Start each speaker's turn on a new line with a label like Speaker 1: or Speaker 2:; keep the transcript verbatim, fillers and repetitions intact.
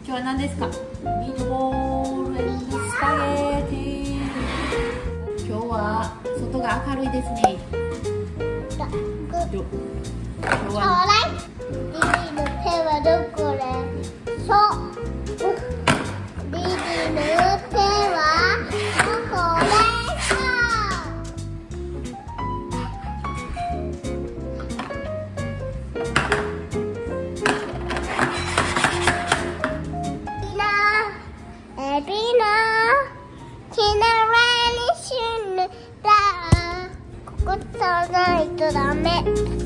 Speaker 1: 今日は何ですか？ミートボール&スパゲーティ。今日は外が明るいですね。今日は
Speaker 2: リリーの手はどこで？そう。リリーの手はどこですか？エビのきならにしゅんだ。ここさないとダメ。